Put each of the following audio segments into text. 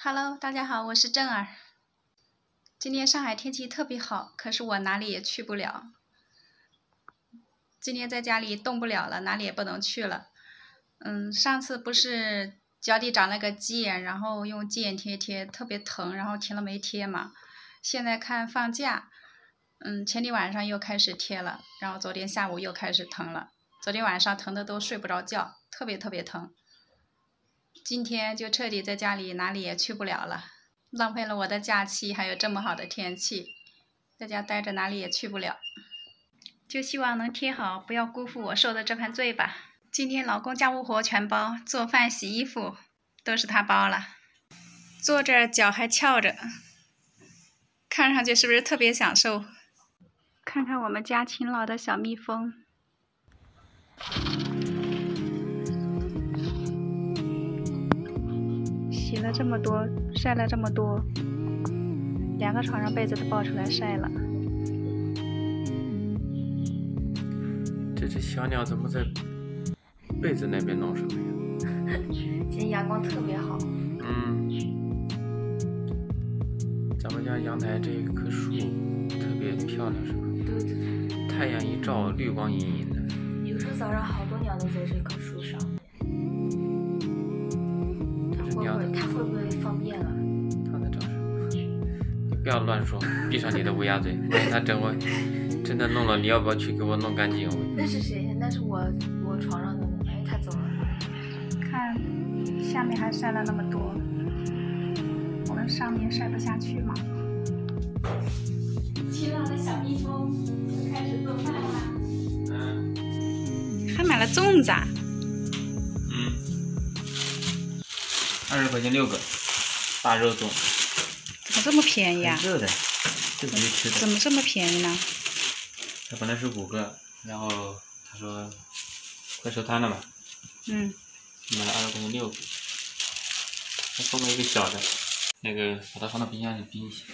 Hello， 大家好，我是正儿。今天上海天气特别好，可是我哪里也去不了。今天在家里动不了了，哪里也不能去了。上次不是脚底长了个鸡眼，然后用鸡眼贴贴，特别疼，然后停了没贴嘛。现在看放假，前天晚上又开始贴了，然后昨天下午又开始疼了。昨天晚上疼的都睡不着觉，特别疼。今天就彻底在家里哪里也去不了了，浪费了我的假期，还有这么好的天气，在家待着哪里也去不了，就希望能贴好，不要辜负我受的这盘罪吧。今天老公家务活全包，做饭洗衣服都是他包了，坐着脚还翘着，看上去是不是特别享受？看看我们家勤劳的小蜜蜂。洗了这么多，晒了这么多，2个床上被子都抱出来晒了。 这只小鸟怎么在被子那边弄什么呀？ 今天阳光特别好。 咱们家阳台这一棵树特别漂亮，是吧？ 对。 太阳一照，绿光隐隐的。 有时候早上好多鸟都在这棵树上。它会不会放便了？ 它在找什么？你不要乱说，闭上你的乌鸦嘴。万一它真的弄了，你要不要去给我弄干净？ 那是谁？那是我床上的。哎，它走了。 看下面还晒了那么多，我们上面晒不下去吗？勤劳的小蜜蜂就开始做饭啦。还买了粽子啊 ？20块钱6个，大肉粽。 怎么这么便宜啊？ 热的，自己吃的。 怎么这么便宜呢？ 它本来是5个，然后他说快收摊了嘛。买了20块钱6个，还送了一个小的，那个把它放到冰箱里冰一下。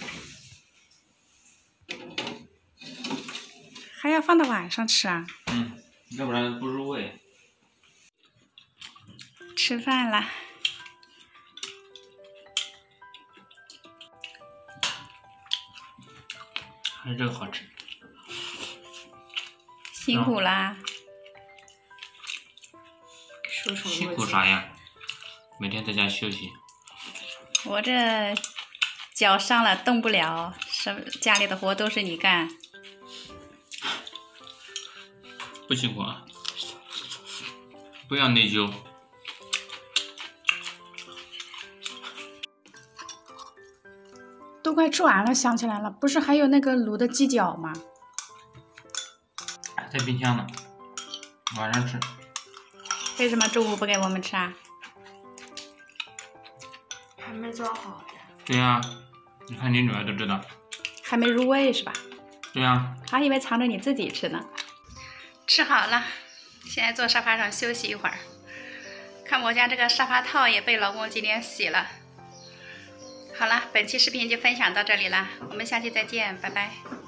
还要放到晚上吃啊？ 要不然不入味。 吃饭了。 还是这个好吃。 辛苦啦。 辛苦啥呀？每天在家休息。 我这脚伤了，动不了，家里的活都是你干。 不辛苦啊，不要内疚。 都快吃完了，想起来了，不是还有那个卤的鸡脚吗？ 在冰箱呢，晚上吃。 为什么中午不给我们吃啊？ 还没做好呀。 对呀，你看你女儿都知道。 还没入味是吧？ 对呀。 还以为藏着你自己吃呢。吃好了，现在坐沙发上休息一会儿。看我家这个沙发套也被老公今天洗了。好了，本期视频就分享到这里了，我们下期再见，拜拜。